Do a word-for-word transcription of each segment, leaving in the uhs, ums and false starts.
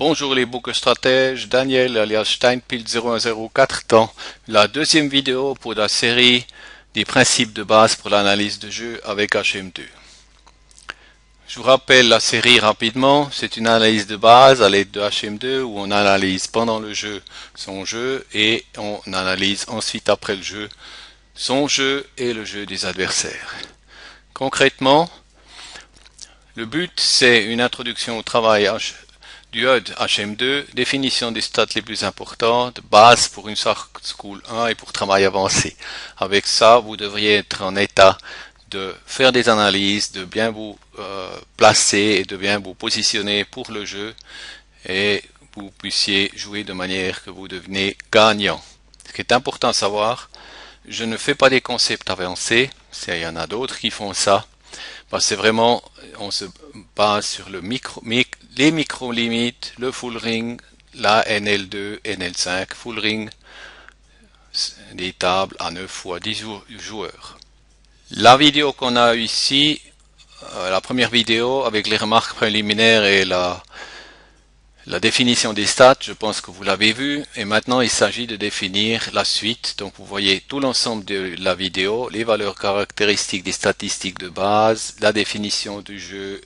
Bonjour les boucs stratèges, Daniel alias Steinpilt zéro un zéro quatre dans la deuxième vidéo pour la série des principes de base pour l'analyse de jeu avec H M deux. Je vous rappelle la série rapidement, c'est une analyse de base à l'aide de H M deux où on analyse pendant le jeu son jeu et on analyse ensuite après le jeu son jeu et le jeu des adversaires. Concrètement, le but c'est une introduction au travail H du H U D H M deux, définition des stats les plus importantes, base pour une Start School un et pour travail avancé. Avec ça, vous devriez être en état de faire des analyses, de bien vous euh, placer et de bien vous positionner pour le jeu et vous puissiez jouer de manière que vous devenez gagnant. Ce qui est important à savoir, je ne fais pas des concepts avancés, il y en a d'autres qui font ça. C'est vraiment, on se base sur le micro, mic, les micro-limites, le full ring, la N L deux, N L cinq, full ring, des tables à neuf fois dix joueurs. La vidéo qu'on a ici, euh, la première vidéo avec les remarques préliminaires et la, la définition des stats, je pense que vous l'avez vu, et maintenant il s'agit de définir la suite. Donc vous voyez tout l'ensemble de la vidéo, les valeurs caractéristiques des statistiques de base, la définition du jeu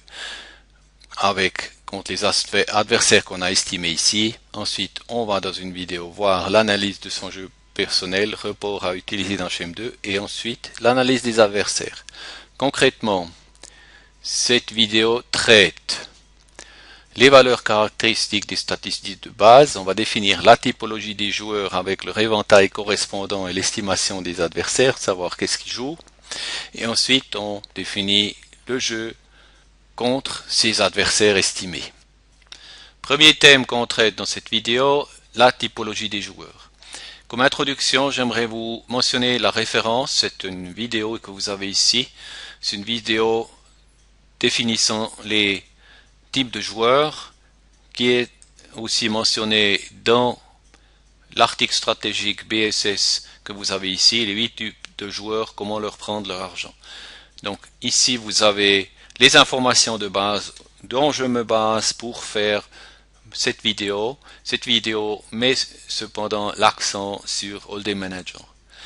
avec contre les adversaires qu'on a estimés ici. Ensuite on va dans une vidéo voir l'analyse de son jeu personnel, report à utiliser dans H M deux, et ensuite l'analyse des adversaires. Concrètement, cette vidéo traite les valeurs caractéristiques des statistiques de base. On va définir la typologie des joueurs avec leur éventail correspondant et l'estimation des adversaires, savoir qu'est-ce qu'ils jouent. Et ensuite, on définit le jeu contre ses adversaires estimés. Premier thème qu'on traite dans cette vidéo, la typologie des joueurs. Comme introduction, j'aimerais vous mentionner la référence. C'est une vidéo que vous avez ici. C'est une vidéo définissant les type de joueurs qui est aussi mentionné dans l'article stratégique B S S que vous avez ici, les huit types de joueurs, comment leur prendre leur argent. Donc ici vous avez les informations de base dont je me base pour faire cette vidéo. Cette vidéo met cependant l'accent sur Hold'em Manager.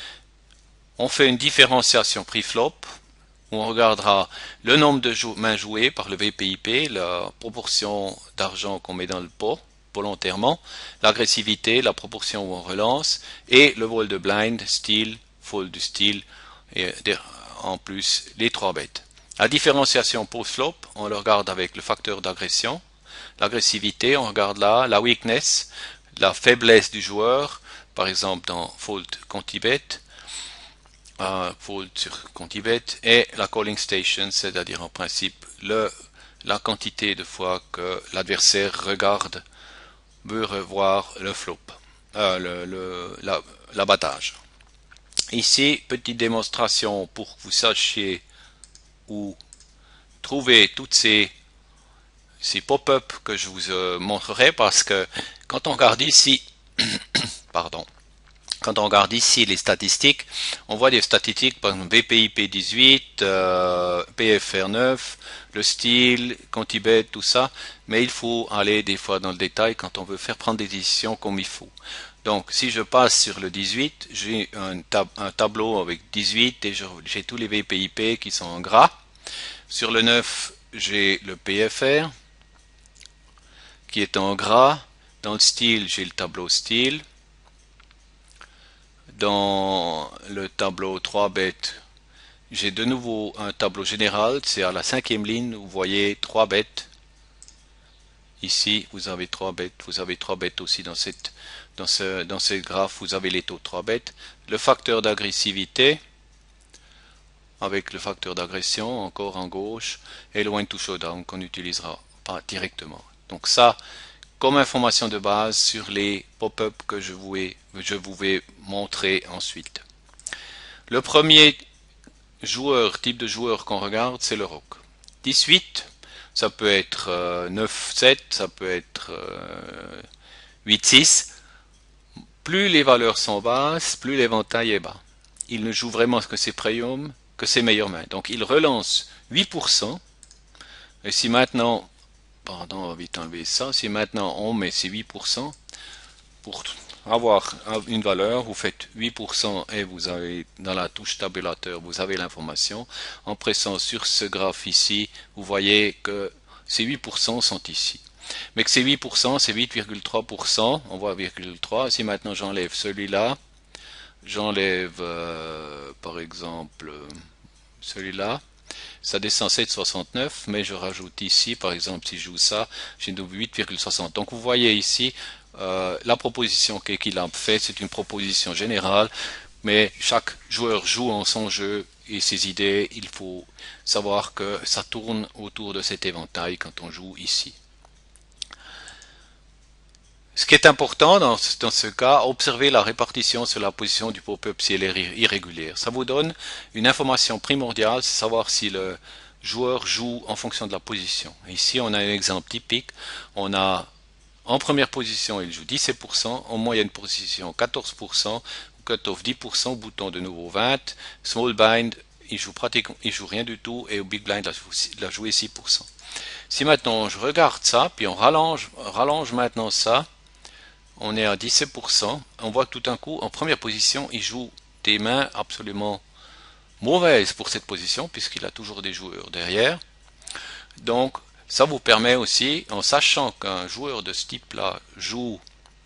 On fait une différenciation prix-flop, où on regardera le nombre de jou mains jouées par le V P I P, la proportion d'argent qu'on met dans le pot volontairement, l'agressivité, la proportion où on relance, et le vol de blind, steel, fold de steel, et en plus les trois bêtes. La différenciation post-flop, on le regarde avec le facteur d'agression, l'agressivité, on regarde là, la weakness, la faiblesse du joueur, par exemple dans fold conti-bet, Uh, fold sur conti-bet, et la calling station, c'est-à-dire en principe le, la quantité de fois que l'adversaire regarde, veut revoir le flop, euh, le, le, la, l'abattage. Ici, petite démonstration pour que vous sachiez où trouver toutes ces, ces pop-up que je vous euh, montrerai, parce que quand on regarde ici, pardon, Quand on regarde ici les statistiques, on voit des statistiques par exemple V P I P dix-huit, euh, P F R neuf, le style, conti-bet, tout ça, mais il faut aller des fois dans le détail quand on veut faire prendre des décisions comme il faut. Donc si je passe sur le dix-huit, j'ai un, tab un tableau avec dix-huit et j'ai tous les V P I P qui sont en gras. Sur le neuf, j'ai le P F R qui est en gras. Dans le style, j'ai le tableau style. Dans le tableau trois bêtes, j'ai de nouveau un tableau général, c'est à la cinquième ligne, vous voyez trois bêtes. Ici, vous avez trois bêtes, vous avez trois bêtes aussi dans cette, dans ce, dans ce graphe, vous avez les taux de trois bêtes. Le facteur d'agressivité, avec le facteur d'agression, encore en gauche, et le win to showdown qu'on n'utilisera pas directement. Donc ça, comme information de base sur les pop-up que je vous, ai, je vous vais montrer ensuite. Le premier joueur, type de joueur qu'on regarde, c'est le rock. dix-huit, ça peut être euh, neuf sept, ça peut être euh, huit six. Plus les valeurs sont basses, plus l'éventail est bas. Il ne joue vraiment que ses premium, que ses meilleures mains. Donc il relance huit pour cent. Et si maintenant pardon, on va vite enlever ça. Si maintenant on met ces huit pour cent, pour avoir une valeur, vous faites huit pour cent et vous avez dans la touche tabulateur, vous avez l'information. En pressant sur ce graphe ici, vous voyez que ces huit pour cent sont ici. Mais que ces huit pour cent, c'est huit virgule trois pour cent, on voit virgule trois. Si maintenant j'enlève celui-là, j'enlève euh, par exemple celui-là, ça descend sept virgule soixante-neuf, mais je rajoute ici, par exemple, si je joue ça, j'ai huit virgule soixante. Donc vous voyez ici, euh, la proposition qu'Equilab fait, c'est une proposition générale, mais chaque joueur joue en son jeu et ses idées, il faut savoir que ça tourne autour de cet éventail quand on joue ici. Ce qui est important dans, dans ce cas, observez la répartition sur la position du pop-up si elle est irrégulière. Ça vous donne une information primordiale, c'est savoir si le joueur joue en fonction de la position. Ici, on a un exemple typique. On a en première position, il joue dix-sept pour cent, en moyenne position quatorze pour cent, cut-off dix pour cent, bouton de nouveau vingt, small blind, il joue pratiquement, il joue rien du tout, et au big blind, il a joué six pour cent. Si maintenant je regarde ça, puis on rallonge, rallonge maintenant ça, on est à dix-sept pour cent, on voit que tout d'un coup, en première position, il joue des mains absolument mauvaises pour cette position, puisqu'il a toujours des joueurs derrière. Donc, ça vous permet aussi, en sachant qu'un joueur de ce type-là joue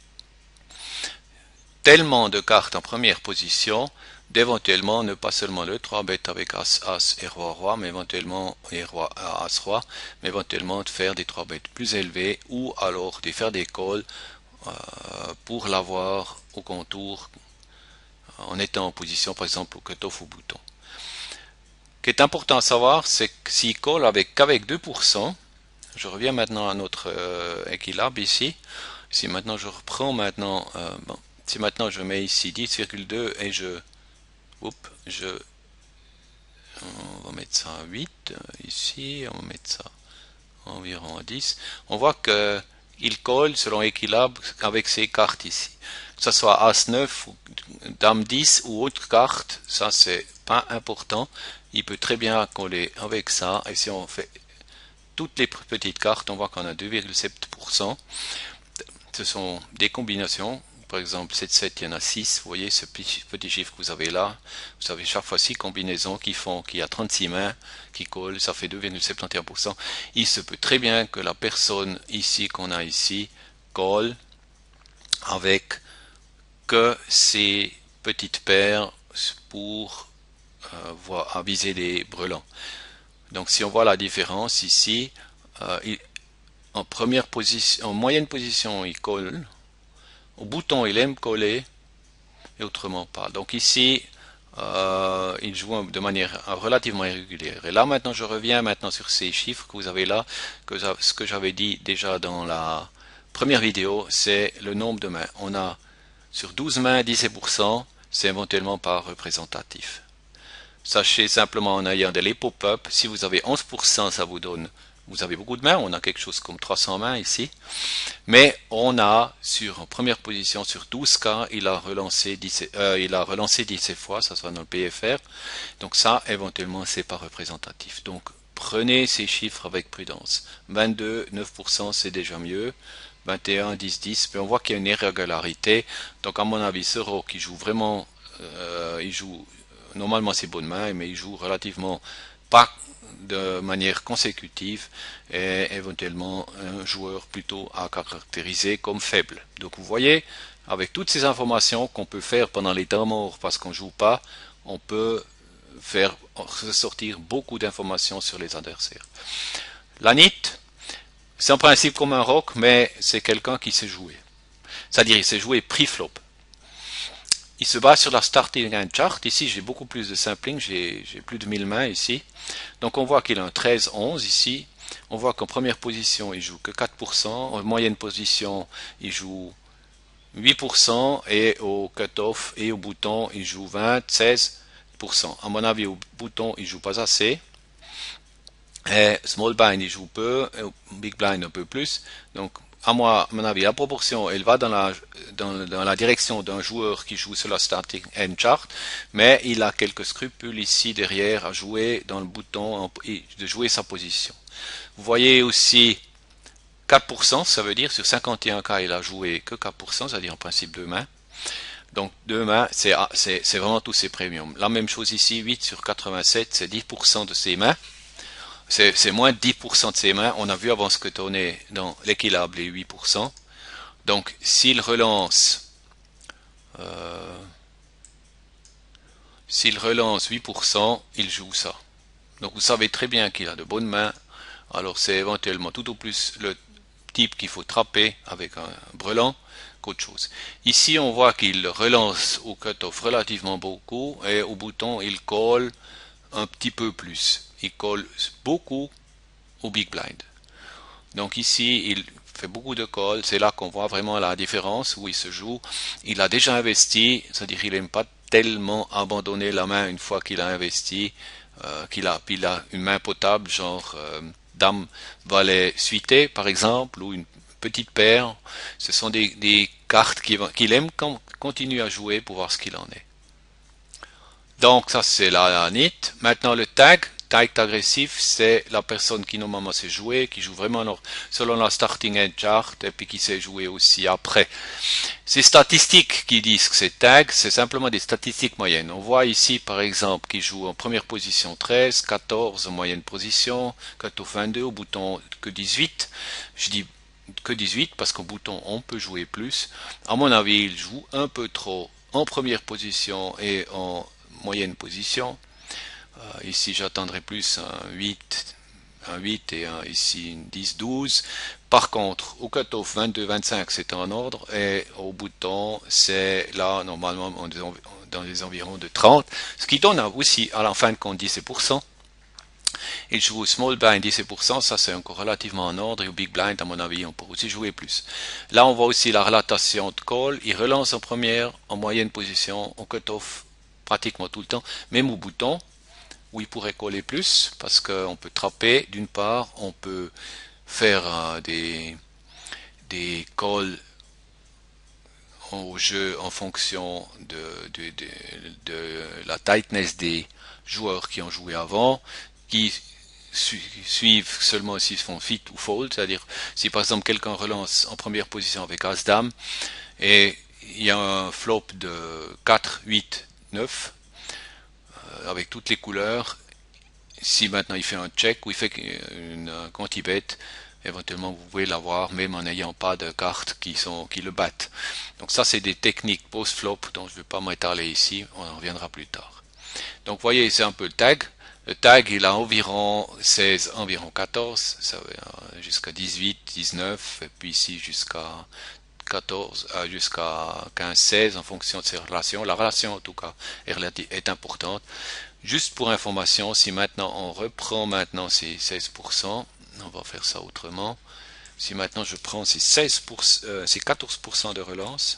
tellement de cartes en première position, d'éventuellement ne pas seulement le trois bêtes avec As, As et Roi, Roi, mais éventuellement et Roi, As, Roi, mais éventuellement de faire des trois bêtes plus élevés, ou alors de faire des calls Euh, pour l'avoir au contour en étant en position par exemple au cut-off ou bouton. Ce qui est important à savoir, c'est que s'il colle avec qu'avec deux pour cent, je reviens maintenant à notre euh, Equilab ici, si maintenant je reprends maintenant, euh, bon, si maintenant je mets ici dix virgule deux et je, oups, je, on va mettre ça à huit, ici, on va mettre ça environ à dix, on voit que il colle selon Equilab avec ces cartes ici. Que ce soit As neuf, Dame dix ou autre carte, ça c'est pas important. Il peut très bien coller avec ça. Et si on fait toutes les petites cartes, on voit qu'on a deux virgule sept pour cent. Ce sont des combinations. Par exemple, sept sept, il y en a six. Vous voyez ce petit, petit chiffre que vous avez là. Vous avez chaque fois six combinaisons qui font qu'il y a trente-six mains qui collent. Ça fait deux virgule soixante et onze pour cent. Il se peut très bien que la personne ici qu'on a ici colle avec que ces petites paires pour euh, voir, viser les brelans. Donc si on voit la différence ici, euh, il, en première position, en moyenne position, il colle. Au bouton, il aime coller, et autrement pas. Donc ici, euh, il joue de manière relativement irrégulière. Et là, maintenant, je reviens maintenant sur ces chiffres que vous avez là, que ce que j'avais dit déjà dans la première vidéo, c'est le nombre de mains. On a sur douze mains, dix-sept pour cent, c'est éventuellement pas représentatif. Sachez simplement en ayant des pop-up, si vous avez onze pour cent, ça vous donne, vous avez beaucoup de mains, on a quelque chose comme trois cents mains ici, mais on a sur en première position sur douze cas, il a relancé dix, euh, il a relancé dix-sept fois, ça sera dans le P F R, donc ça éventuellement c'est pas représentatif. Donc prenez ces chiffres avec prudence. vingt-deux, neuf pour cent c'est déjà mieux, vingt et un, dix, dix, mais on voit qu'il y a une irrégularité, donc à mon avis ce rock qui joue vraiment, euh, il joue normalement ses bonnes mains, mais il joue relativement pas de manière consécutive et éventuellement un joueur plutôt à caractériser comme faible. Donc vous voyez, avec toutes ces informations qu'on peut faire pendant les temps morts parce qu'on joue pas, on peut faire ressortir beaucoup d'informations sur les adversaires. L'Anit, c'est en principe comme un rock, mais c'est quelqu'un qui sait jouer. C'est-à-dire il sait jouer pre-flop. Il se base sur la starting hand chart. Ici, j'ai beaucoup plus de sampling. J'ai plus de mille mains ici. Donc, on voit qu'il a un treize onze ici. On voit qu'en première position, il joue que quatre pour cent. En moyenne position, il joue huit pour cent. Et au cut-off et au bouton, il joue vingt, seize pour cent. À mon avis, au bouton, il joue pas assez. Et small blind, il joue peu. Et au big blind, un peu plus. Donc, à moi, à mon avis, la proportion, elle va dans la, dans, dans la direction d'un joueur qui joue sur la starting hand chart, mais il a quelques scrupules ici derrière à jouer dans le bouton et de jouer sa position. Vous voyez aussi quatre pour cent, ça veut dire sur cinquante et un cas, il a joué que quatre pour cent, c'est-à-dire en principe deux mains. Donc deux mains, c'est c'est vraiment tous ses premiums. La même chose ici, huit sur quatre-vingt-sept, c'est dix pour cent de ses mains. C'est moins de dix pour cent de ses mains. On a vu avant ce que tournait dans l'équilibre les huit pour cent. Donc s'il relance, euh, s'il relance huit pour cent, il joue ça. Donc vous savez très bien qu'il a de bonnes mains. Alors c'est éventuellement tout au plus le type qu'il faut trapper avec un brelan qu'autre chose. Ici on voit qu'il relance au cut-off relativement beaucoup et au bouton il colle un petit peu plus. Il colle beaucoup au big blind. Donc ici il fait beaucoup de calls, c'est là qu'on voit vraiment la différence où il se joue. Il a déjà investi, c'est-à-dire qu'il n'aime pas tellement abandonner la main une fois qu'il a investi, euh, qu'il a, il a une main potable, genre euh, dame, valet suité par exemple, ou une petite paire. Ce sont des, des cartes qu'il qu'il aime continuer à jouer pour voir ce qu'il en est. Donc ça c'est la, la N I T. Maintenant le tag. Tag agressif, c'est la personne qui normalement sait jouer, qui joue vraiment selon la starting end chart et puis qui sait jouer aussi après. Ces statistiques qui disent que c'est tag, c'est simplement des statistiques moyennes. On voit ici par exemple qu'il joue en première position treize, quatorze en moyenne position, cut-off vingt-deux, au bouton que dix-huit. Je dis que dix-huit parce qu'au bouton on peut jouer plus. À mon avis, il joue un peu trop en première position et en moyenne position. Euh, ici j'attendrai plus un huit, un huit et un, ici une dix douze. Par contre au cutoff vingt-deux vingt-cinq c'est en ordre et au bouton c'est là normalement dans les environs de trente, ce qui donne aussi à la fin de compte dix pour cent. Il joue au small blind dix pour cent, ça c'est encore relativement en ordre, et au big blind à mon avis on peut aussi jouer plus. Là on voit aussi la relatation de call, il relance en première, en moyenne position, au cutoff pratiquement tout le temps, même au bouton où il pourrait coller plus, parce qu'on peut trapper d'une part, on peut faire euh, des, des calls au jeu en fonction de, de, de, de la tightness des joueurs qui ont joué avant, qui su, suivent seulement s'ils font fit ou fold, c'est-à-dire si par exemple quelqu'un relance en première position avec As-Dame, et il y a un flop de quatre, huit, neuf, avec toutes les couleurs. Si maintenant il fait un check ou il fait une quanti-bet, éventuellement vous pouvez l'avoir même en n'ayant pas de cartes qui, sont, qui le battent. Donc ça c'est des techniques post-flop dont je ne vais pas m'étaler ici, on en reviendra plus tard. Donc vous voyez c'est un peu le tag. Le tag il a environ seize, environ quatorze, jusqu'à dix-huit, dix-neuf, et puis ici jusqu'à quatorze, jusqu'à quinze, seize en fonction de ses relations. La relation en tout cas est, est importante. Juste pour information, si maintenant on reprend maintenant ces seize pour cent, on va faire ça autrement. Si maintenant je prends ces, seize pour cent, euh, ces quatorze pour cent de relance,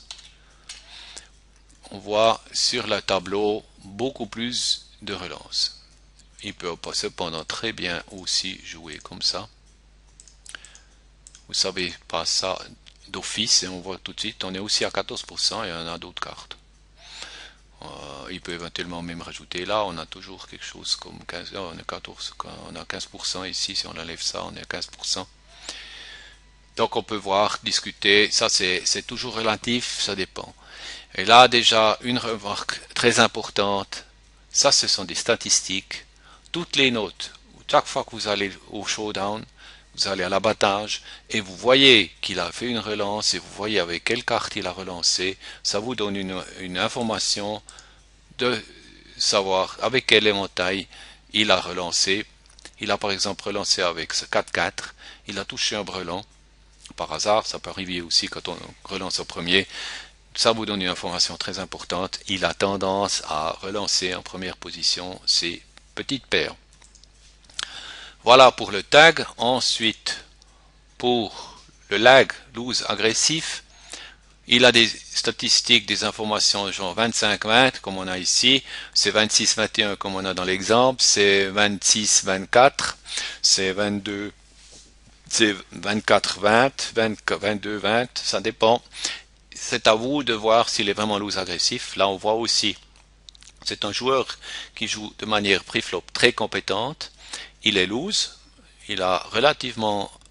on voit sur le tableau beaucoup plus de relance. Il peut cependant très bien aussi jouer comme ça. Vous savez pas ça d'office et on voit tout de suite, on est aussi à quatorze pour cent et on a d'autres cartes. Euh, il peut éventuellement même rajouter là, on a toujours quelque chose comme quinze, là, on, est quatorze, on a quinze pour cent ici, si on enlève ça, on est à quinze pour cent. Donc on peut voir, discuter, ça c'est toujours relatif, ça dépend. Et là déjà, une remarque très importante, ça ce sont des statistiques, toutes les notes, chaque fois que vous allez au showdown, vous allez à l'abattage et vous voyez qu'il a fait une relance et vous voyez avec quelle carte il a relancé, ça vous donne une, une information de savoir avec quel éventail il a relancé. Il a par exemple relancé avec ce quatre quatre, il a touché un brelan, par hasard, ça peut arriver aussi quand on relance au premier, ça vous donne une information très importante, il a tendance à relancer en première position ses petites paires. Voilà pour le tag. Ensuite, pour le lag, loose agressif, il a des statistiques, des informations genre vingt-cinq vingt comme on a ici, c'est vingt-six vingt et un comme on a dans l'exemple, c'est vingt-six vingt-quatre, c'est vingt-deux, c'est vingt-quatre vingt, vingt-deux vingt, ça dépend. C'est à vous de voir s'il est vraiment loose agressif. Là on voit aussi, c'est un joueur qui joue de manière pré-flop très compétente. Il est loose, il a relativement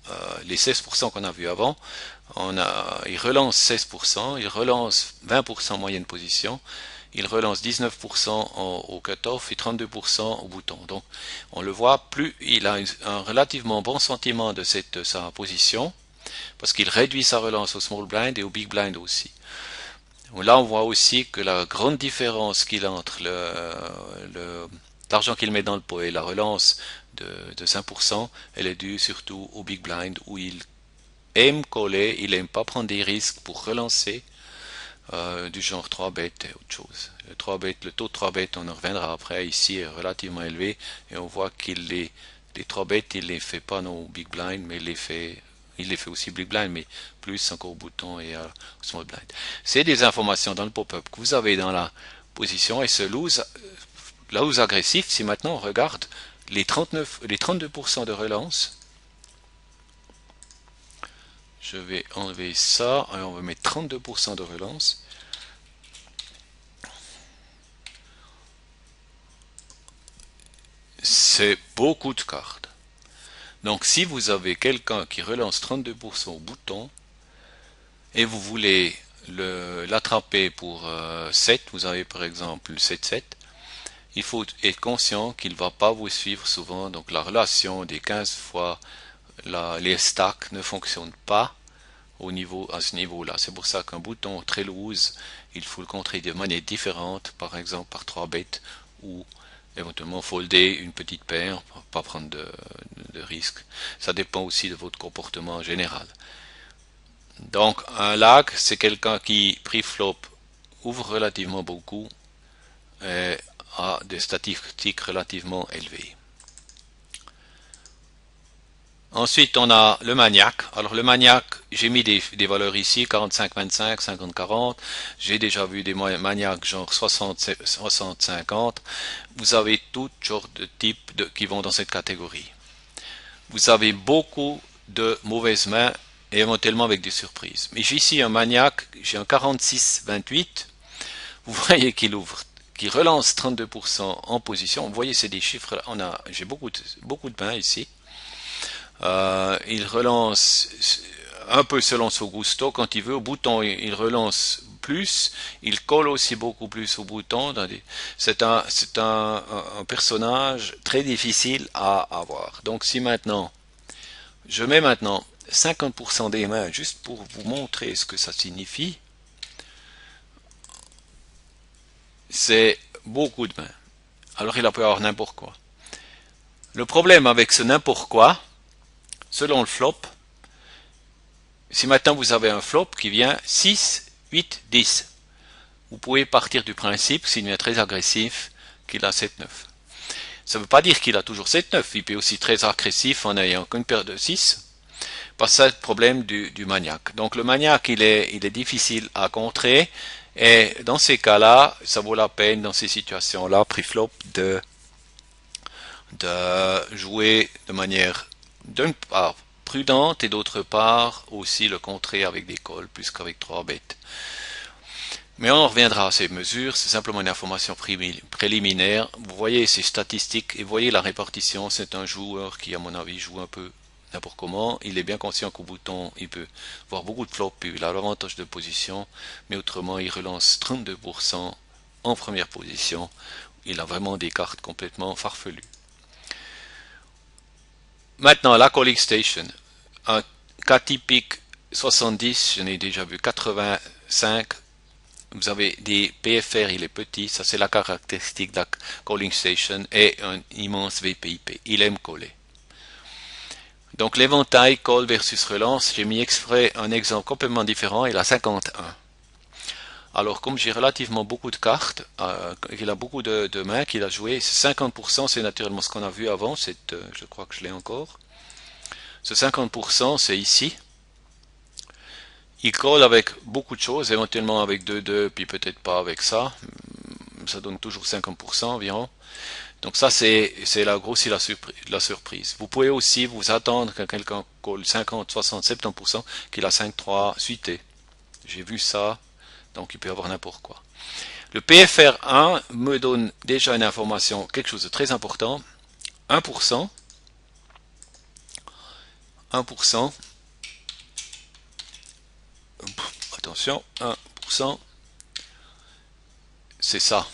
euh, les seize pour cent qu'on a vu avant, on a, il relance seize pour cent, il relance vingt pour cent moyenne position, il relance dix-neuf pour cent au cut-off et trente-deux pour cent au bouton. Donc on le voit, plus il a un relativement bon sentiment de cette, sa position, parce qu'il réduit sa relance au small blind et au big blind aussi. Là on voit aussi que la grande différence qu'il a entre le, le, l'argent qu'il met dans le pot et la relance de, de cinq pour cent, elle est due surtout au big blind où il aime coller, il aime pas prendre des risques pour relancer. Euh, du genre trois bêtes et autre chose. Le trois bêtes, le taux de trois bêtes, on en reviendra après, ici est relativement élevé et on voit qu'il les, les trois bêtes, il les fait pas non au big blind, mais il les fait, il les fait aussi big blind, mais plus encore au bouton et à small blind. C'est des informations dans le pop-up que vous avez dans la position et ce loose, la loose agressif, si maintenant on regarde les trente-neuf, les trente-deux pour cent de relance, je vais enlever ça et on va mettre trente-deux pour cent de relance. C'est beaucoup de cartes. Donc si vous avez quelqu'un qui relance trente-deux pour cent au bouton et vous voulez l'attraper pour euh, sept, vous avez par exemple sept sept, il faut être conscient qu'il ne va pas vous suivre souvent. Donc la relation des quinze fois la, les stacks ne fonctionne pas au niveau, à ce niveau-là. C'est pour ça qu'un bouton très loose, il faut le contrer de manière différente, par exemple par trois bêtes ou éventuellement folder une petite paire pour pas prendre de, de, de risques. Ça dépend aussi de votre comportement général. Donc un lag, c'est quelqu'un qui pre-flop ouvre relativement beaucoup et a des statistiques relativement élevées. Ensuite, on a le maniaque. Alors, le maniaque, j'ai mis des, des valeurs ici, quarante-cinq vingt-cinq, cinquante quarante. J'ai déjà vu des maniaques genre soixante cinquante. Vous avez tout genre de types de, qui vont dans cette catégorie. Vous avez beaucoup de mauvaises mains et éventuellement avec des surprises. Mais j'ai ici un maniaque, j'ai un quarante-six vingt-huit. Vous voyez qu'il ouvre, qu'il relance trente-deux pour cent en position. Vous voyez, c'est des chiffres. On a, j'ai beaucoup de, beaucoup de mains ici. Euh, il relance un peu selon son gusto quand il veut. Au bouton, il relance plus. Il colle aussi beaucoup plus au bouton. C'est un, c'est un, un, un personnage très difficile à avoir. Donc si maintenant, je mets maintenant cinquante pour cent des mains juste pour vous montrer ce que ça signifie, c'est beaucoup de mains. Alors il a pu avoir n'importe quoi. Le problème avec ce n'importe quoi, selon le flop, si maintenant vous avez un flop qui vient six, huit, dix, vous pouvez partir du principe, s'il devient très agressif, qu'il a sept neuf. Ça ne veut pas dire qu'il a toujours sept neuf, il peut aussi être très agressif en ayant qu'une paire de six, parce que c'est le problème du, du maniaque. Donc le maniaque, il est, il est difficile à contrer, et dans ces cas-là, ça vaut la peine, dans ces situations-là, pre-flop, de, de jouer de manière d'une part prudente et d'autre part aussi le contrer avec des calls plus qu'avec trois bêtes. Mais on reviendra à ces mesures, c'est simplement une information préliminaire. Vous voyez ces statistiques et vous voyez la répartition, c'est un joueur qui à mon avis joue un peu n'importe comment. Il est bien conscient qu'au bouton il peut voir beaucoup de flops, puis il a l'avantage de position, mais autrement il relance trente-deux pour cent en première position. Il a vraiment des cartes complètement farfelues. Maintenant, la calling station. Un cas typique soixante-dix, j'en ai déjà vu quatre-vingt-cinq. Vous avez des P F R, il est petit, ça c'est la caractéristique de la calling station, et un immense V P I P. Il aime coller. Donc l'éventail call versus relance, j'ai mis exprès un exemple complètement différent, il a cinquante-un. Alors comme j'ai relativement beaucoup de cartes, euh, il a beaucoup de, de mains qu'il a joué, cinquante pour cent c'est naturellement ce qu'on a vu avant, c'est, euh, je crois que je l'ai encore. Ce cinquante pour cent c'est ici. Il colle avec beaucoup de choses, éventuellement avec deux deux, puis peut-être pas avec ça. Ça donne toujours cinquante pour cent environ. Donc ça c'est la grosse la, la surprise. Vous pouvez aussi vous attendre que quelqu'un colle cinquante, soixante, soixante-dix pour cent qu'il a cinq trois suité. J'ai vu ça. Donc il peut y avoir n'importe quoi. Le P F R un me donne déjà une information, quelque chose de très important. un pour cent. un pour cent. Attention, un pour cent. C'est ça.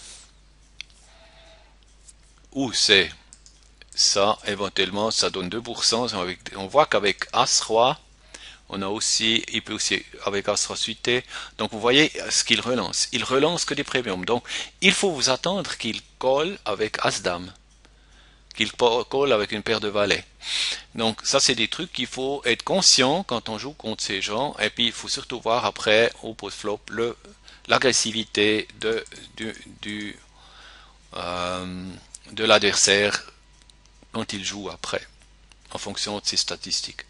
Ou c'est ça, éventuellement, ça donne deux pour cent. On voit qu'avec As-Roi, on a aussi, il peut aussi, avec As-Roi suité. Donc, vous voyez ce qu'il relance. Il relance que des premiums. Donc, il faut vous attendre qu'il colle avec As-Dame. Qu'il colle avec une paire de valets. Donc, ça, c'est des trucs qu'il faut être conscient quand on joue contre ces gens. Et puis, il faut surtout voir après, au post-flop, le, l'agressivité de, du, du, euh, de l'adversaire quand il joue après, en fonction de ses statistiques.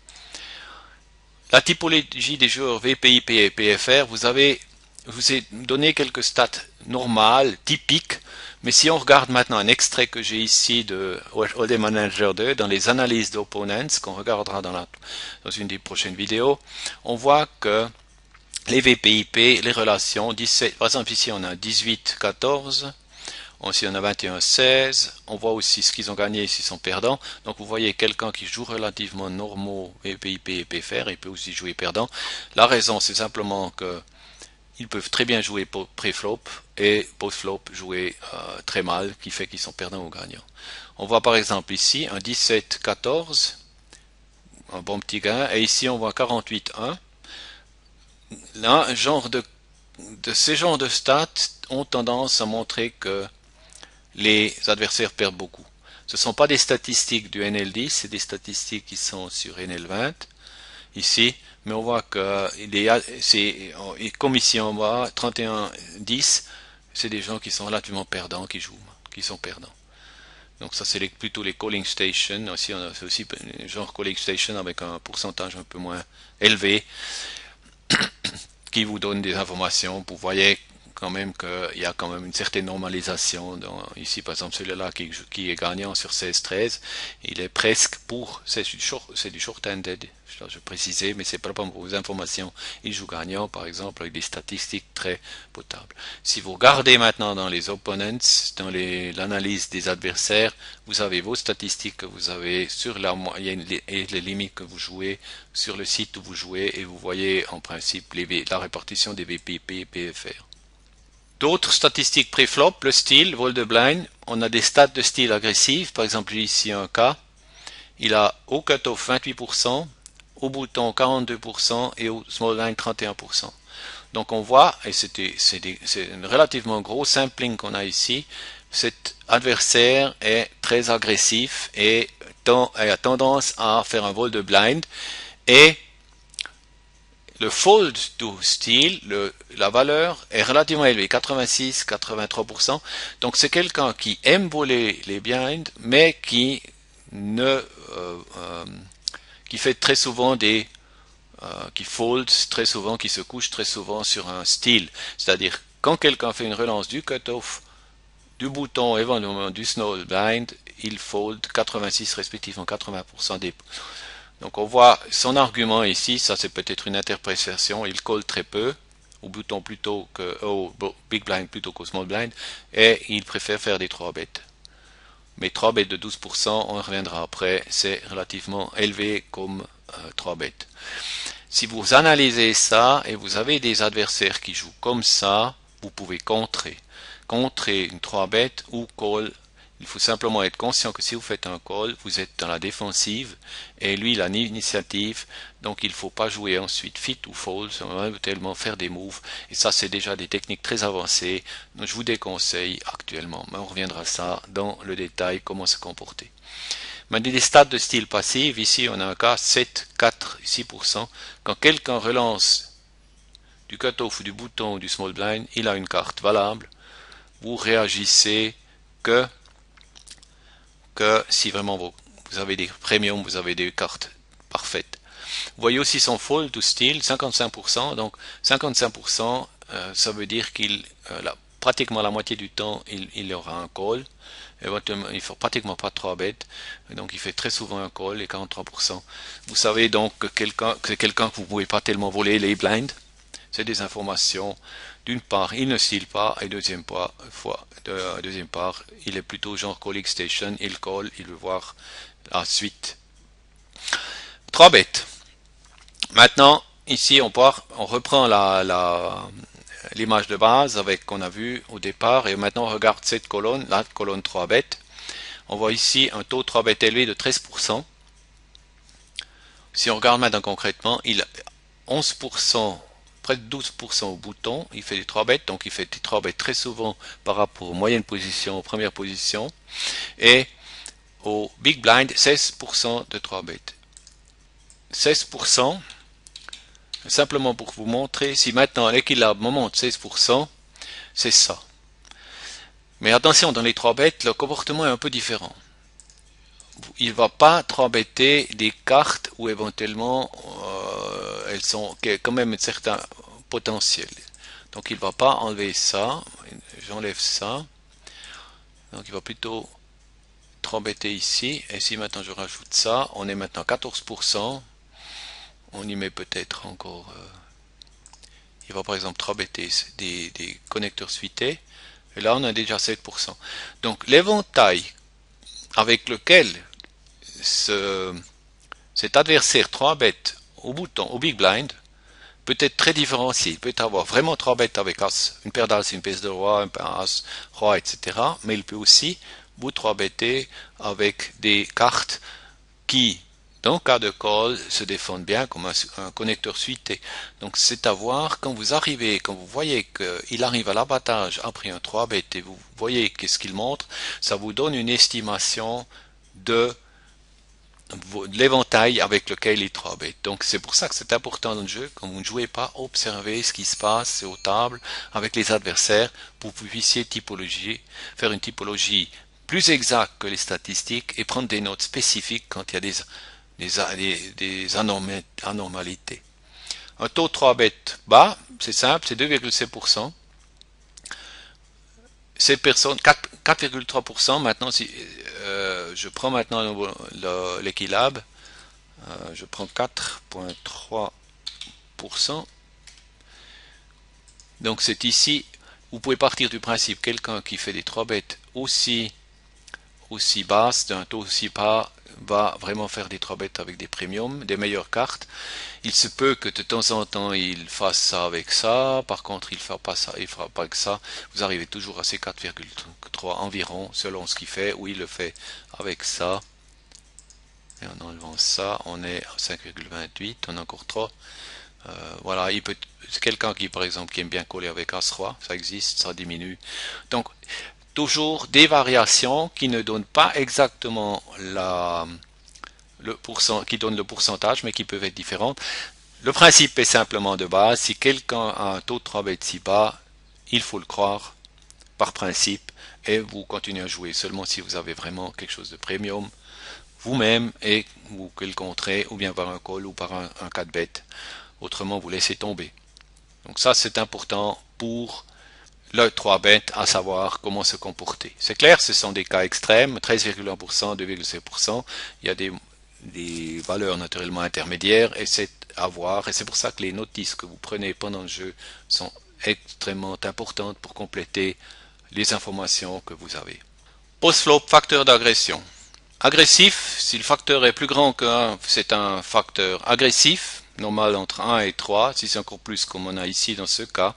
La typologie des joueurs V P I P et P F R, vous avez, je vous ai donné quelques stats normales, typiques, mais si on regarde maintenant un extrait que j'ai ici de Hold'em Manager deux, dans les analyses d'opponents, qu'on regardera dans, la, dans une des prochaines vidéos, on voit que les V P I P, les relations, dix-sept, par exemple ici on a dix-huit quatorze, ici on a vingt et un seize, on voit aussi ce qu'ils ont gagné s'ils sont perdants. Donc vous voyez quelqu'un qui joue relativement normaux V P I P et P F R, il peut aussi jouer perdant. La raison c'est simplement que ils peuvent très bien jouer pré-flop et post-flop jouer euh, très mal, qui fait qu'ils sont perdants ou gagnants. On voit par exemple ici un dix-sept quatorze, un bon petit gain, et ici on voit quarante-huit un. Là, un genre de, de ces genres de stats ont tendance à montrer que les adversaires perdent beaucoup. Ce ne sont pas des statistiques du N L dix, c'est des statistiques qui sont sur N L vingt, ici, mais on voit que c'est comme ici en bas, trente et un dix, c'est des gens qui sont relativement perdants, qui jouent, qui sont perdants. Donc ça c'est les, plutôt les calling stations, aussi on a aussi genre calling station avec un pourcentage un peu moins élevé, qui vous donne des informations. Vous voyez quand même qu'il y a quand même une certaine normalisation. Dans, ici, par exemple, celui-là qui, qui est gagnant sur seize treize, il est presque pour, c'est du short, c'est du short-handed, je vais préciser, mais c'est pas pour vos informations. Il joue gagnant, par exemple, avec des statistiques très potables. Si vous regardez maintenant dans les opponents, dans les, l'analyse des adversaires, vous avez vos statistiques que vous avez sur la moyenne et les limites que vous jouez sur le site où vous jouez, et vous voyez en principe les, la répartition des V P I P et P F R. D'autres statistiques pré-flop, le style, vol de blind, on a des stats de style agressif, par exemple ici un cas, il a au cutoff vingt-huit pour cent, au bouton quarante-deux pour cent et au small blind trente et un pour cent. Donc on voit, et c'est un relativement gros sampling qu'on a ici, cet adversaire est très agressif et, tend, et a tendance à faire un vol de blind, et le fold to style, le, la valeur est relativement élevée, quatre-vingt-six à quatre-vingt-trois pour cent. Donc c'est quelqu'un qui aime voler les blinds, mais qui ne, euh, euh, qui fait très souvent des, euh, qui fold très souvent, qui se couche très souvent sur un style. C'est-à-dire quand quelqu'un fait une relance du cutoff, du bouton, éventuellement du small blind, il fold quatre-vingt-six respectivement quatre-vingts pour cent des. Donc on voit son argument ici, ça c'est peut-être une interprétation, il colle très peu, au bouton plutôt que au big blind plutôt qu'au small blind, et il préfère faire des trois bêtes. Mais trois bêtes de douze pour cent, on reviendra après, c'est relativement élevé comme euh, trois bêtes. Si vous analysez ça et vous avez des adversaires qui jouent comme ça, vous pouvez contrer. Contrer une trois bêtes ou call. Il faut simplement être conscient que si vous faites un call, vous êtes dans la défensive et lui il a l'initiative, donc il ne faut pas jouer ensuite fit ou fold, seulement tellement faire des moves, et ça c'est déjà des techniques très avancées, donc je vous déconseille actuellement, mais on reviendra à ça dans le détail, comment se comporter. Maintenant des stats de style passif, ici on a un cas sept, quatre, six pour cent, quand quelqu'un relance du cutoff ou du bouton ou du small blind, il a une carte valable, vous réagissez que que si vraiment vous, vous avez des premiums, vous avez des cartes parfaites. Vous voyez aussi son fold to style, cinquante-cinq pour cent, donc cinquante-cinq pour cent, euh, ça veut dire qu'il, euh, là, pratiquement la moitié du temps, il, il aura un call, éventuellement, il ne fait pratiquement pas trois bêtes, donc il fait très souvent un call, les quarante-trois pour cent. Vous savez donc que, quelqu'un, que c'est quelqu'un que vous ne pouvez pas tellement voler les blinds, c'est des informations. D'une part, il ne style pas, et deuxième part, fois, de, deuxième part, il est plutôt genre calling station, il call, il veut voir la suite. trois bêtes. Maintenant, ici, on, part, on reprend la, la, l'image de base avec qu'on a vu au départ, et maintenant on regarde cette colonne, la colonne trois bêtes. On voit ici un taux de trois bêtes élevé de treize pour cent. Si on regarde maintenant concrètement, il a onze pour cent, près de douze pour cent au bouton, il fait des trois bêtes, donc il fait des trois bêtes très souvent par rapport aux moyennes positions, aux premières positions, et au big blind, seize pour cent de trois bêtes. seize pour cent, simplement pour vous montrer, si maintenant l'équilibre monte seize pour cent, c'est ça. Mais attention, dans les trois bêtes, le comportement est un peu différent. Il ne va pas trois bêter des cartes où éventuellement euh, elles sont quand même un certain potentiel. Donc il ne va pas enlever ça, j'enlève ça. Donc il va plutôt trois bêter ici. Et si maintenant je rajoute ça, on est maintenant quatorze pour cent. On y met peut-être encore... Euh, il va par exemple trois bêter des, des connecteurs suités. Et là on a déjà sept pour cent. Donc l'éventail avec lequel ce, cet adversaire trois bêtes au bouton, au big blind, peut être très différencié. Il peut avoir vraiment trois bêtes avec as, une paire d'as, une pièce de roi, un as, roi, et cetera. Mais il peut aussi vous trois bêter avec des cartes qui, dans le cas de call, se défendent bien comme un, un connecteur suité. Donc c'est à voir quand vous arrivez, quand vous voyez qu'il arrive à l'abattage après un trois bêtes et vous voyez qu'est-ce qu'il montre, ça vous donne une estimation de l'éventail avec lequel il trois bêtes. Donc c'est pour ça que c'est important dans le jeu, quand vous ne jouez pas, observez ce qui se passe aux tables avec les adversaires pour que vous puissiez typologie, faire une typologie plus exacte que les statistiques et prendre des notes spécifiques quand il y a des, des, des anormalités. Un taux de trois bêtes bas, c'est simple, c'est deux virgule sept pour cent. Ces personnes, quatre virgule trois pour cent, maintenant si euh, je prends maintenant l'équilibre, euh, je prends quatre virgule trois pour cent. Donc c'est ici, vous pouvez partir du principe, quelqu'un qui fait des trois bêtes aussi, aussi basses, d'un taux aussi bas, va vraiment faire des trois bêtes avec des premiums, des meilleures cartes. Il se peut que de temps en temps il fasse ça avec ça, par contre il ne fera pas ça, il fera pas que ça. Vous arrivez toujours à ces quatre virgule trois environ, selon ce qu'il fait, ou il le fait avec ça. Et en enlevant ça, on est à cinq virgule vingt-huit, on a encore trois. Euh, voilà, il peut, c'est quelqu'un qui par exemple qui aime bien coller avec As-Roi, ça existe, ça diminue. Donc toujours des variations qui ne donnent pas exactement la, le pourcent, qui donnent le pourcentage, mais qui peuvent être différentes. Le principe est simplement de base, si quelqu'un a un taux de trois bêtes si bas, il faut le croire par principe, et vous continuez à jouer seulement si vous avez vraiment quelque chose de premium vous-même et vous le contrez, ou bien par un call ou par un, un quatre bêtes. Autrement, vous laissez tomber. Donc ça, c'est important pour le trois bêtes, à savoir comment se comporter. C'est clair, ce sont des cas extrêmes, treize virgule un pour cent, deux virgule sept pour cent. Il y a des, des valeurs naturellement intermédiaires, et c'est à voir. Et c'est pour ça que les notices que vous prenez pendant le jeu sont extrêmement importantes pour compléter les informations que vous avez. Post-flop, facteur d'agression. Agressif, si le facteur est plus grand que un, c'est un facteur agressif, normal entre un et trois, si c'est encore plus comme on a ici dans ce cas,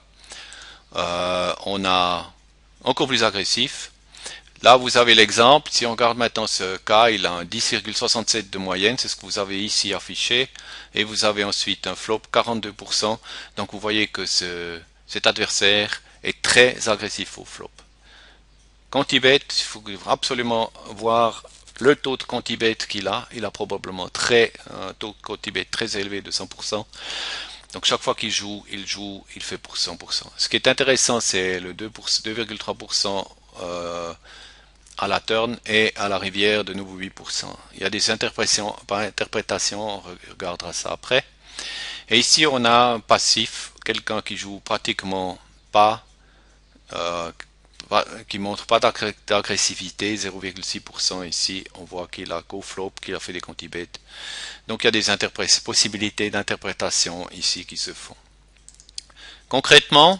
euh, on a encore plus agressif. Là vous avez l'exemple, si on regarde maintenant ce cas, il a un dix virgule soixante-sept de moyenne, c'est ce que vous avez ici affiché, et vous avez ensuite un flop quarante-deux pour cent, donc vous voyez que ce, cet adversaire est très agressif au flop. Quantibet, il faut absolument voir le taux de quantibet qu'il a, il a probablement très, un taux de quantibet très élevé de cent pour cent. Donc chaque fois qu'il joue, il joue, il fait pour cent pour cent. Ce qui est intéressant, c'est le deux virgule trois pour cent euh, à la turn et à la rivière de nouveau huit pour cent. Il y a des interprétations, par interprétation, on regardera ça après. Et ici on a un passif, quelqu'un qui joue pratiquement pas, euh, qui montre pas d'agressivité, zéro virgule six pour cent ici, on voit qu'il a co-flop, qu'il a fait des quantibet. Donc il y a des possibilités d'interprétation ici qui se font. Concrètement,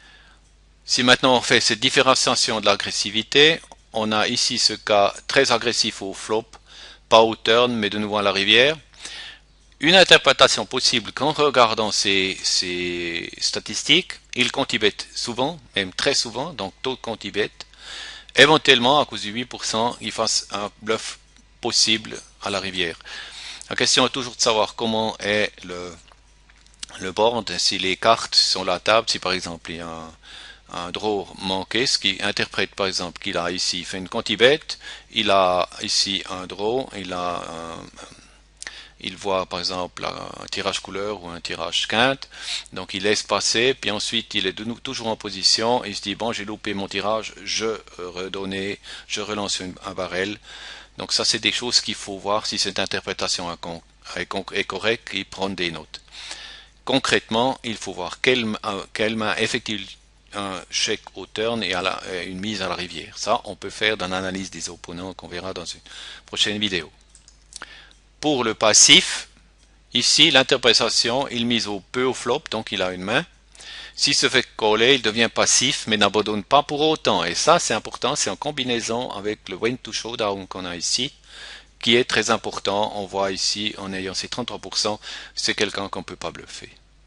si maintenant on fait cette différenciation de l'agressivité, on a ici ce cas très agressif au flop, pas au turn, mais de nouveau à la rivière. Une interprétation possible qu'en regardant ces, ces statistiques, il compte-bet souvent, même très souvent, donc taux de compte-bet. Éventuellement, à cause du huit pour cent, il fasse un bluff possible à la rivière. La question est toujours de savoir comment est le, le board, si les cartes sont la table, si par exemple il y a un, un draw manqué, ce qui interprète par exemple qu'il a ici il fait une compte-bet, il a ici un draw, il a un, il voit par exemple un tirage couleur ou un tirage quinte, donc il laisse passer, puis ensuite il est de nous, toujours en position, et il se dit bon j'ai loupé mon tirage, je redonne, je relance une, un barrel. Donc ça c'est des choses qu'il faut voir si cette interprétation est correcte et prendre des notes. Concrètement, il faut voir quelle, quelle main effectue un chèque au turn et à la, une mise à la rivière. Ça on peut faire dans l'analyse des opponents qu'on verra dans une prochaine vidéo. Pour le passif, ici l'interprétation, il mise au peu au flop, donc il a une main. S'il se fait coller, il devient passif, mais n'abandonne pas pour autant. Et ça, c'est important, c'est en combinaison avec le win to showdown qu'on a ici, qui est très important. On voit ici, en ayant ces trente-trois pour cent, c'est quelqu'un qu'on ne peut pas bluffer.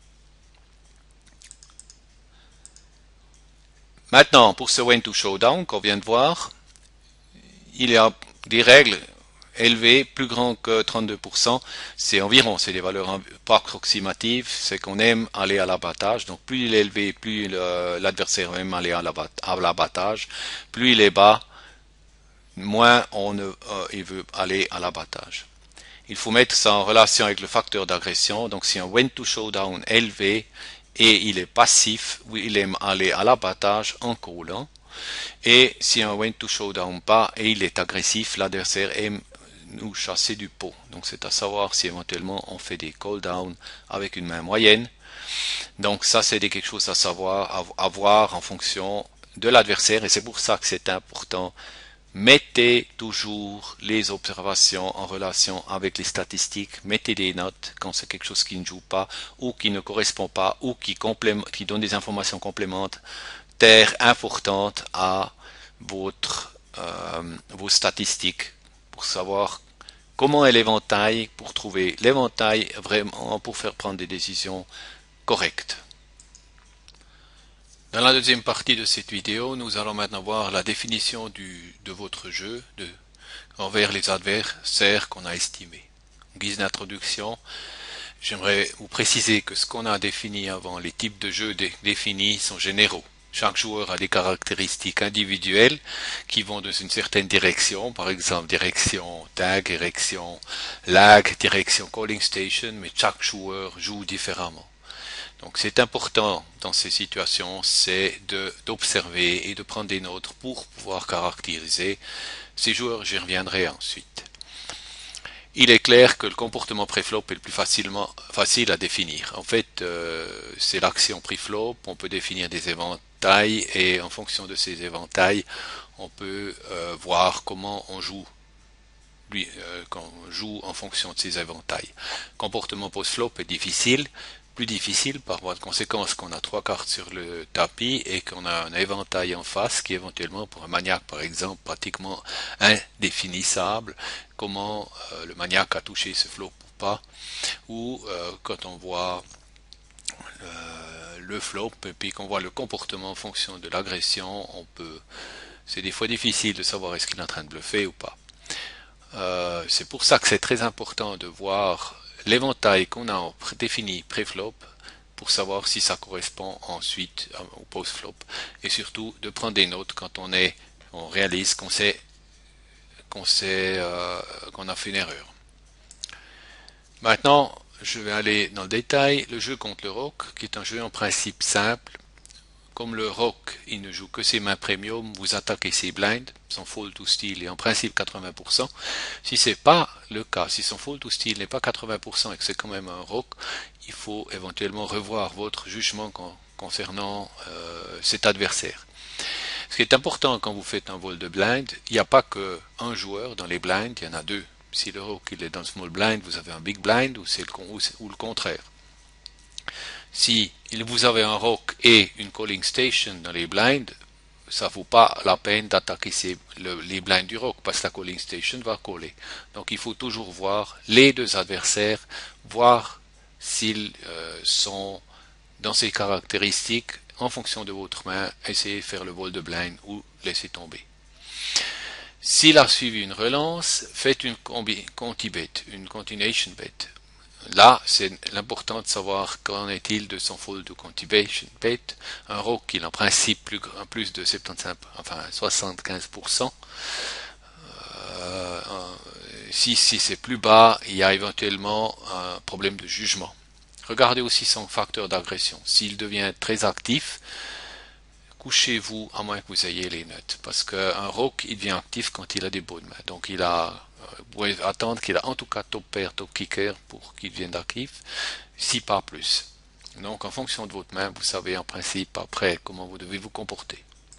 Maintenant, pour ce win to showdown qu'on vient de voir, il y a des règles élevé, plus grand que trente-deux pour cent, c'est environ, c'est des valeurs approximatives, c'est qu'on aime aller à l'abattage, donc plus il est élevé, plus l'adversaire aime aller à l'abattage, plus il est bas, moins on ne, euh, il veut aller à l'abattage. Il faut mettre ça en relation avec le facteur d'agression, donc si un win to showdown élevé et il est passif, il aime aller à l'abattage en callant, et si un win to showdown bas et il est agressif, l'adversaire aime nous chasser du pot. Donc c'est à savoir si éventuellement on fait des call down avec une main moyenne. Donc ça c'est quelque chose à savoir, à voir en fonction de l'adversaire, et c'est pour ça que c'est important. Mettez toujours les observations en relation avec les statistiques, mettez des notes quand c'est quelque chose qui ne joue pas ou qui ne correspond pas ou qui, qui donne des informations complémentaires importantes à votre, euh, vos statistiques pour savoir comment est l'éventail, pour trouver l'éventail vraiment pour faire prendre des décisions correctes. Dans la deuxième partie de cette vidéo, nous allons maintenant voir la définition du, de votre jeu de, envers les adversaires qu'on a estimés. En guise d'introduction, j'aimerais vous préciser que ce qu'on a défini avant, les types de jeux dé, définis sont généraux. Chaque joueur a des caractéristiques individuelles qui vont dans une certaine direction, par exemple direction tag, direction lag, direction calling station, mais chaque joueur joue différemment. Donc c'est important dans ces situations, c'est d'observer et de prendre des notes pour pouvoir caractériser ces joueurs, j'y reviendrai ensuite. Il est clair que le comportement pré-flop est le plus facilement facile à définir. En fait, euh, c'est l'action pré-flop, on peut définir des éventails et en fonction de ces éventails, on peut euh, voir comment on joue. Lui, euh, quand on joue en fonction de ces éventails. Comportement post-flop est difficile, plus difficile par voie de conséquence qu'on a trois cartes sur le tapis et qu'on a un éventail en face qui éventuellement pour un maniaque par exemple pratiquement indéfinissable, comment euh, le maniaque a touché ce flop ou pas, ou euh, quand on voit euh, le flop et puis qu'on voit le comportement en fonction de l'agression, on peut, c'est des fois difficile de savoir est-ce qu'il est en train de bluffer ou pas. Euh, c'est pour ça que c'est très important de voir l'éventail qu'on a défini pré-flop pour savoir si ça correspond ensuite au post-flop et surtout de prendre des notes quand on est, on réalise qu'on sait qu'on sait euh, qu'on a fait une erreur. Maintenant, je vais aller dans le détail. Le jeu contre le rock, qui est un jeu en principe simple. Comme le rock, il ne joue que ses mains premium, vous attaquez ses blinds, son fold to steal est en principe quatre-vingts pour cent. Si c'est pas le cas, si son fold to steal n'est pas quatre-vingts pour cent et que c'est quand même un rock, il faut éventuellement revoir votre jugement concernant euh, cet adversaire. Ce qui est important quand vous faites un vol de blind, il n'y a pas que un joueur dans les blinds, il y en a deux. Si le rock il est dans le small blind, vous avez un big blind ou, c'est le, ou, ou le contraire. Si vous avez un rock et une calling station dans les blinds, ça vaut pas la peine d'attaquer le, les blinds du rock parce que la calling station va coller. Donc il faut toujours voir les deux adversaires, voir s'ils euh, sont dans ces caractéristiques. En fonction de votre main, essayez de faire le vol de blind ou laissez tomber. S'il a suivi une relance, faites une conti-bet, une continuation bet. Là, c'est l'important de savoir qu'en est-il de son fold de continuation bet. Un rock qui en principe plus, plus de soixante-quinze, enfin soixante-quinze pour cent. Euh, si si c'est plus bas, il y a éventuellement un problème de jugement. Regardez aussi son facteur d'agression. S'il devient très actif, couchez-vous à moins que vous ayez les notes. Parce qu'un rock, il devient actif quand il a des bonnes mains. Donc il a, vous pouvez attendre qu'il a en tout cas top pair, top kicker pour qu'il devienne actif, si pas plus. Donc en fonction de votre main, vous savez en principe après comment vous devez vous comporter.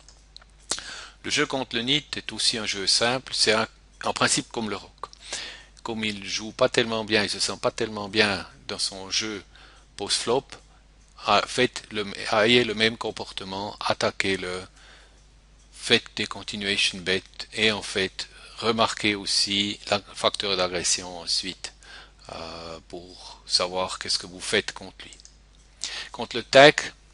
Le jeu contre le nit est aussi un jeu simple, c'est en principe comme le rock. Comme il joue pas tellement bien, il se sent pas tellement bien dans son jeu post-flop, faites le, ayez le même comportement, attaquez-le, faites des continuation bets et en fait remarquez aussi le facteur d'agression ensuite euh, pour savoir qu'est-ce que vous faites contre lui. Contre le tag,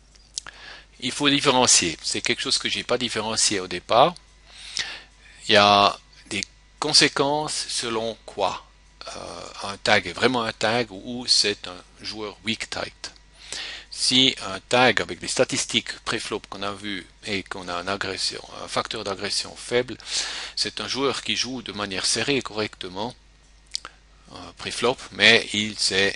il faut différencier. C'est quelque chose que j'ai pas différencié au départ. Il y a des conséquences selon quoi euh, un tag est vraiment un tag ou c'est un joueur weak tight. Si un tag avec des statistiques pré-flop qu'on a vu et qu'on a une agression, un facteur d'agression faible, c'est un joueur qui joue de manière serrée correctement euh, pré-flop, mais il,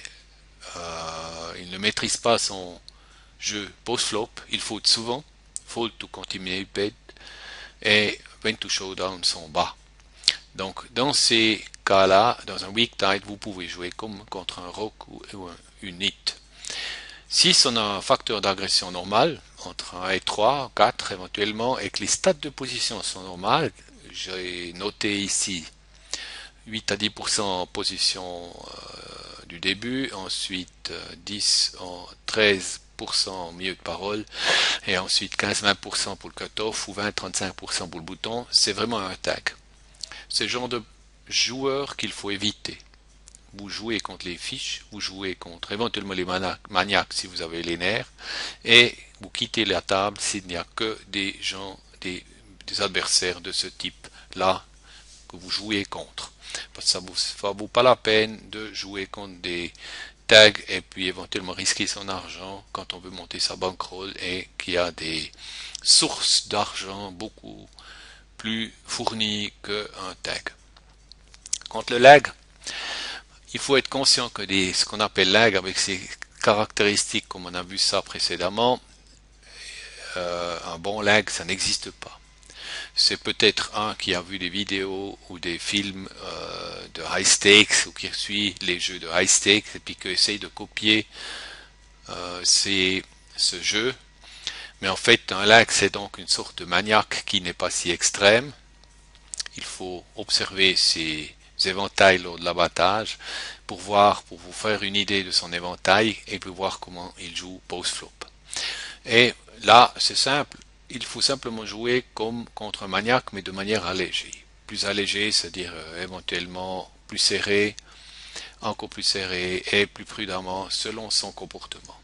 euh, il ne maîtrise pas son jeu post-flop, il fold souvent, fold to continue bet et when to showdown sont bas. Donc dans ces cas-là, dans un weak tight, vous pouvez jouer comme contre un rock ou, ou un, une hit. Si on a un facteur d'agression normal, entre un et trois, quatre éventuellement, et que les stats de position sont normales, j'ai noté ici huit à dix pour cent en position euh, du début, ensuite euh, dix, en treize pour cent en milieu de parole, et ensuite quinze à vingt pour cent pour le cutoff, ou vingt à trente-cinq pour cent pour le bouton, c'est vraiment un tag. C'est le genre de joueur qu'il faut éviter. Vous jouez contre les fiches, vous jouez contre éventuellement les maniaques si vous avez les nerfs, et vous quittez la table s'il n'y a que des gens, des, des adversaires de ce type-là que vous jouez contre. Parce que ça ne vaut pas la peine de jouer contre des tags et puis éventuellement risquer son argent quand on veut monter sa bankroll et qu'il y a des sources d'argent beaucoup plus fournies qu'un tag. Contre le lag, il faut être conscient que des, ce qu'on appelle lag avec ses caractéristiques, comme on a vu ça précédemment, euh, un bon lag, ça n'existe pas. C'est peut-être un qui a vu des vidéos ou des films euh, de high stakes ou qui suit les jeux de high stakes et puis qui essaye de copier euh, ces, ce jeu. Mais en fait, un lag, c'est donc une sorte de maniaque qui n'est pas si extrême. Il faut observer ces éventails lors de l'abattage pour voir, pour vous faire une idée de son éventail et pour voir comment il joue post-flop. Et là, c'est simple, il faut simplement jouer comme contre un maniaque, mais de manière allégée. Plus allégée, c'est-à-dire euh, éventuellement plus serré, encore plus serré et plus prudemment selon son comportement.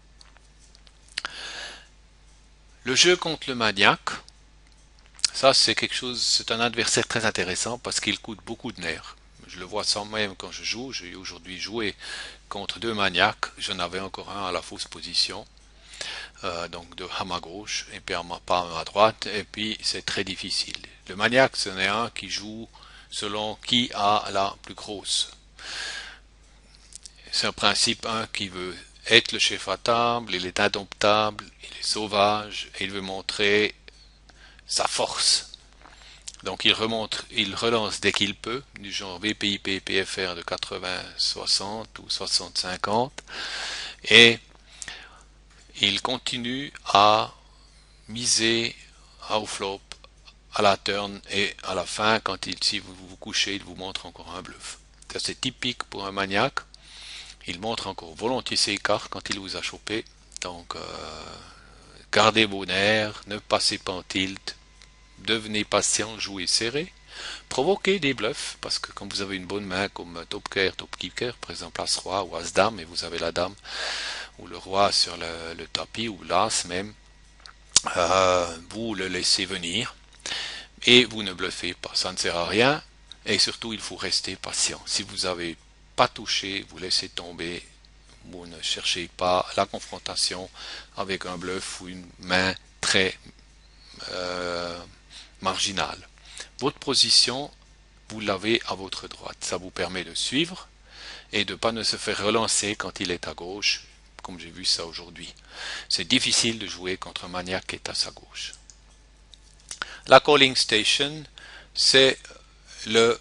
Le jeu contre le maniaque, ça c'est quelque chose, c'est un adversaire très intéressant parce qu'il coûte beaucoup de nerfs. Je le vois sans même quand je joue. J'ai aujourd'hui joué contre deux maniaques. J'en avais encore un à la fausse position, euh, donc de à ma gauche et puis à ma, pas à ma droite. Et puis c'est très difficile. Le maniaque, ce n'est un qui joue selon qui a la plus grosse. C'est un principe un qui veut être le chef à table. Il est indomptable, il est sauvage et il veut montrer sa force. Donc il remonte, il relance dès qu'il peut, du genre V P I P P F R de quatre-vingts soixante ou soixante cinquante, et il continue à miser au flop, à la turn, et à la fin, quand il, si vous vous couchez, il vous montre encore un bluff. C'est typique pour un maniaque. Il montre encore volontiers ses cartes quand il vous a chopé. Donc euh, gardez vos nerfs, ne passez pas en tilt, devenez patient, jouez serré, provoquez des bluffs, parce que quand vous avez une bonne main comme top pair, top kicker, par exemple as-roi ou as-dame, et vous avez la dame ou le roi sur le, le tapis, ou l'as même, euh, vous le laissez venir, et vous ne bluffez pas, ça ne sert à rien, et surtout il faut rester patient. Si vous n'avez pas touché, vous laissez tomber, vous ne cherchez pas la confrontation avec un bluff ou une main très euh, marginale. Votre position, vous l'avez à votre droite. Ça vous permet de suivre et de ne pas ne se faire relancer quand il est à gauche, comme j'ai vu ça aujourd'hui. C'est difficile de jouer contre un maniaque qui est à sa gauche. La calling station, c'est le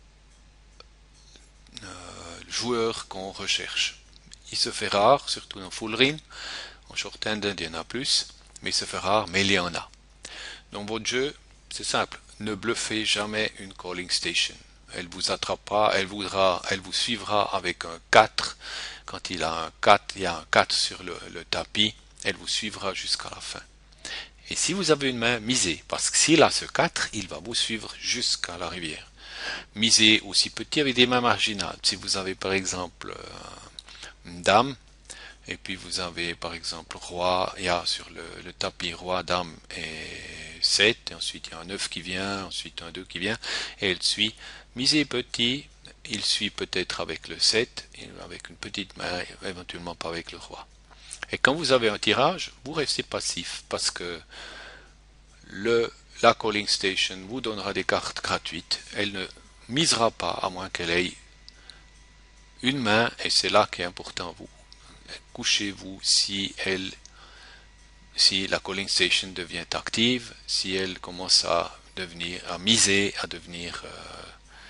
euh, joueur qu'on recherche. Il se fait rare, surtout en full ring. En short-hand, il y en a plus, mais il se fait rare, mais il y en a. Dans votre jeu, c'est simple, ne bluffez jamais une calling station. Elle vous attrapera, elle voudra, elle vous suivra avec un quatre. Quand il a un quatre, il y a un quatre sur le, le tapis, elle vous suivra jusqu'à la fin. Et si vous avez une main, misez, parce que s'il a ce quatre, il va vous suivre jusqu'à la rivière. Misez aussi petit avec des mains marginales. Si vous avez par exemple une dame, et puis vous avez par exemple roi, il y a sur le, le tapis roi, dame et sept, et ensuite il y a un neuf qui vient, ensuite un deux qui vient, et elle suit. Misez petit, il suit peut-être avec le sept, avec une petite main, éventuellement pas avec le roi. Et quand vous avez un tirage, vous restez passif, parce que le, la calling station vous donnera des cartes gratuites, elle ne misera pas à moins qu'elle ait une main, et c'est là qui est important vous. Couchez-vous si elle, si la calling station devient active, si elle commence à devenir, à miser, à devenir, euh,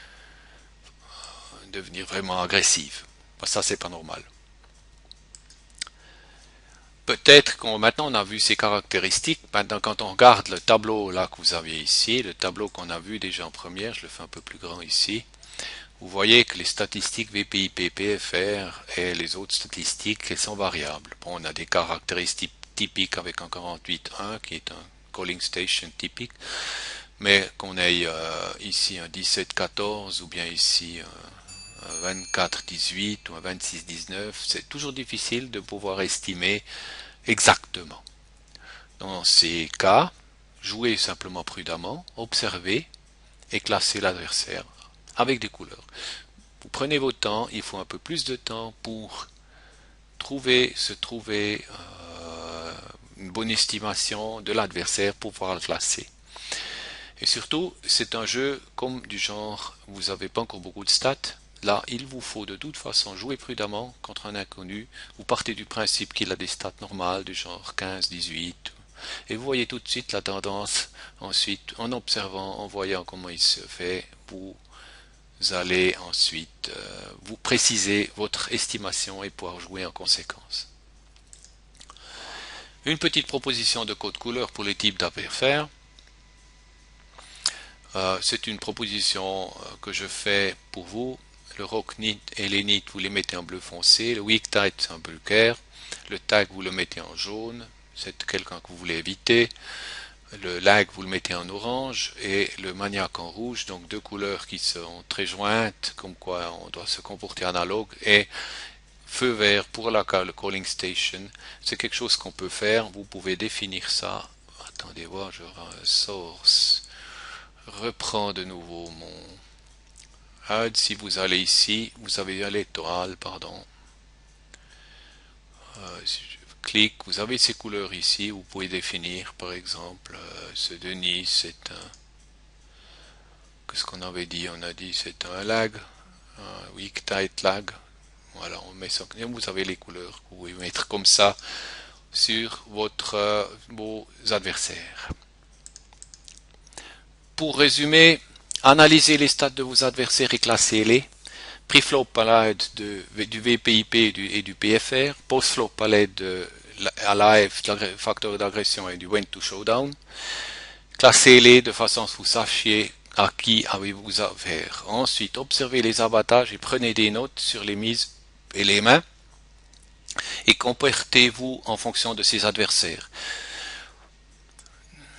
devenir vraiment agressive. Ça, c'est pas normal. Peut-être qu'on maintenant on a vu ces caractéristiques. Maintenant, quand on regarde le tableau là que vous aviez ici, le tableau qu'on a vu déjà en première, je le fais un peu plus grand ici. Vous voyez que les statistiques V P I P, P F R et les autres statistiques, elles sont variables. Bon, on a des caractéristiques typiques avec un quarante-huit un qui est un calling station typique, mais qu'on ait euh, ici un dix-sept quatorze ou bien ici un, un vingt-quatre dix-huit ou un vingt-six dix-neuf, c'est toujours difficile de pouvoir estimer exactement. Dans ces cas, jouez simplement prudemment, observez et classez l'adversaire avec des couleurs. Vous prenez votre temps, il faut un peu plus de temps pour trouver, se trouver euh, une bonne estimation de l'adversaire pour pouvoir le classer. Et surtout, c'est un jeu comme du genre, vous n'avez pas encore beaucoup de stats, là il vous faut de toute façon jouer prudemment contre un inconnu, vous partez du principe qu'il a des stats normales du genre quinze, dix-huit, et vous voyez tout de suite la tendance, ensuite en observant, en voyant comment il se fait, vous Vous allez ensuite euh, vous préciser votre estimation et pouvoir jouer en conséquence. Une petite proposition de code couleur pour les types d'adversaires. Euh, c'est une proposition euh, que je fais pour vous. Le rock knit et les knit, vous les mettez en bleu foncé. Le weak tight, c'est un bleu clair. Le tag, vous le mettez en jaune. C'est quelqu'un que vous voulez éviter. Le lag, vous le mettez en orange, et le maniaque en rouge, donc deux couleurs qui sont très jointes, comme quoi on doit se comporter analogue, et feu vert pour la calling station. C'est quelque chose qu'on peut faire, vous pouvez définir ça. Attendez voir, je source, reprends de nouveau mon add. Si vous allez ici, vous avez à l'étoile, pardon. Euh, si je clique, vous avez ces couleurs ici, vous pouvez définir par exemple euh, ce Denis, c'est un, qu'est-ce qu'on avait dit, on a dit c'est un lag, un weak tight lag, voilà, on met ça, et vous avez les couleurs, vous pouvez mettre comme ça sur votre, euh, vos adversaires. Pour résumer, analysez les stats de vos adversaires et classez-les. Pre-flop à l'aide du V P I P et du, et du P F R, post-flop à l'aide de à live, facteur d'agression et du when to showdown. Classez-les de façon à ce que vous sachiez à qui avez-vous affaire. Ensuite, observez les abattages et prenez des notes sur les mises et les mains et comportez-vous en fonction de ces adversaires.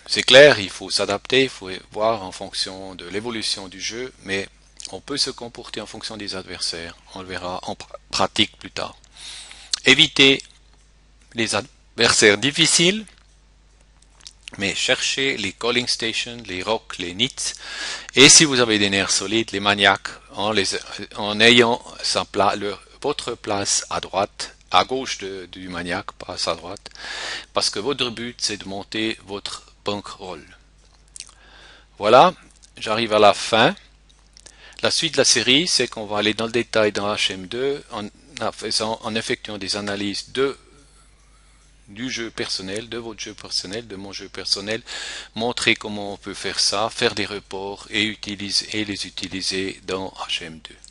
c'est clair, il faut s'adapter, il faut voir en fonction de l'évolution du jeu, mais on peut se comporter en fonction des adversaires. On le verra en pratique plus tard. Évitez les adversaires difficiles, mais cherchez les calling stations, les rocks, les nits, et si vous avez des nerfs solides, les maniaques, en, les, en ayant sa pla, leur, votre place à droite, à gauche de, du maniaque, pas à droite, parce que votre but c'est de monter votre bankroll. Voilà, j'arrive à la fin. La suite de la série, c'est qu'on va aller dans le détail dans H M deux en, faisant, en effectuant des analyses de du jeu personnel, de votre jeu personnel, de mon jeu personnel, montrer comment on peut faire ça, faire des reports et, utiliser, et les utiliser dans H M deux.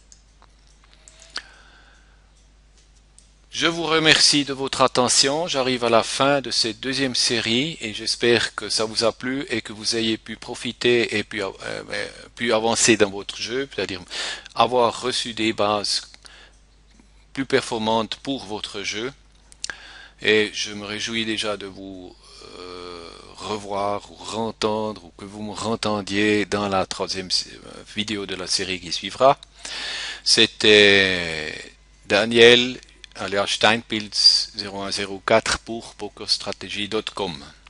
Je vous remercie de votre attention. J'arrive à la fin de cette deuxième série et j'espère que ça vous a plu et que vous ayez pu profiter et pu, euh, pu avancer dans votre jeu, c'est-à-dire avoir reçu des bases plus performantes pour votre jeu. Et je me réjouis déjà de vous euh, revoir ou rentendre ou que vous me rentendiez dans la troisième vidéo de la série qui suivra. C'était Daniel alias Steinpilz zéro un zéro quatre pour pokerstrategy point com.